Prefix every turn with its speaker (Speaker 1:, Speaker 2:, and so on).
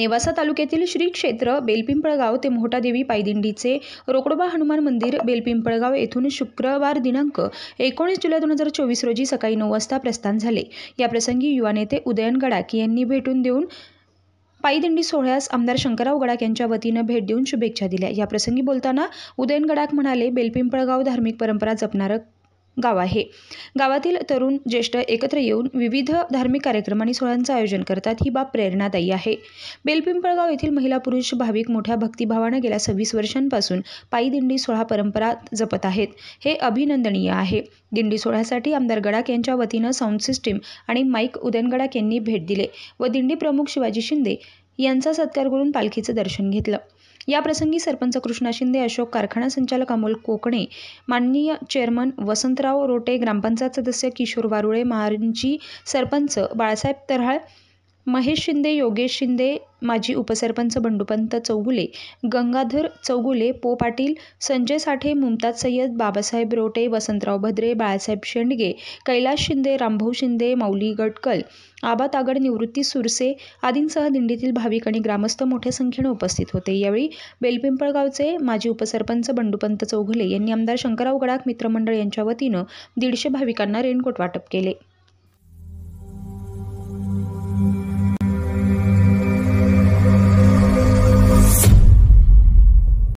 Speaker 1: नेवासा तालुक्यातील श्री क्षेत्र बेलपिंपळगाव ते मोहटादेवी पायदिंडीचे रोकडोबा हनुमान मंदिर बेलपिंपळगाव येथून शुक्रवार दिनांक 19 जुलै 2024 रोजी सकाळी 9 वाजता प्रस्थान झाले। या प्रसंगी युवा नेते उदयन गडाख यांनी भेटून देऊन पायदिंडी सोहळ्यास आमदार शंकरराव गडाख यांच्या वतीनं भेट देऊन शुभेच्छा दिल्या। या प्रसंगी बोलताना उदयन गडाख म्हणाले, बेलपिंपळगाव धार्मिक परंपरा जपणारं गाव आहे। गावातील तरुण ज्येष्ठ एकत्र येऊन विविध धार्मिक कार्यक्रम आणि सोहळ्यांचं आयोजन करतात, ही बाब प्रेरणादायी आहे। बेलपिंपळगाव येथील महिला पुरुष भाविक मोठ्या भक्तिभावानं गेल्या 26 वर्षांपासून पायी दिंडी सोहळा परंपरा जपत आहेत, हे अभिनंदनीय आहे। दिंडी सोहळ्यासाठी आमदार गडाख यांच्या वतीनं साऊंड सिस्टीम आणि माईक उदयन गडाख यांनी भेट दिले व दिंडी प्रमुख शिवाजी शिंदे यांचा सत्कार करून पालखीचं दर्शन घेतलं। या प्रसंगी सरपंच कृष्णा शिंदे, अशोक, कारखाना संचालक अमोल कोकणे, माननीय चेअरमन वसंतराव रोटे, ग्रामपंचायत सदस्य किशोर वारुळे, माजी सरपंच बाळासाहेब तरहाळ, महेश शिंदे, योगेश शिंदे, माजी उपसरपंच बंडूपंत चौगुले, गंगाधर चौगुले, पो पाटील, संजय साठे, मुमताज सय्यद, बाबासाहेब रोटे, वसंतराव भद्रे, बाळासाहेब शेंडगे, कैलास शिंदे, रामभाऊ शिंदे, माऊली गटकल, आबा तागड, निवृत्ती सुरसे आदींसह दिंडीतील भाविक आणि ग्रामस्थ मोठ्या संख्येने उपस्थित होते। यावेळी बेलपिंपळगावचे माजी उपसरपंच बंडूपंत चौगुले यांनी आमदार शंकरराव गडाख मित्रमंडळ यांच्या वतीनं 150 भाविकांना रेनकोट वाटप केले।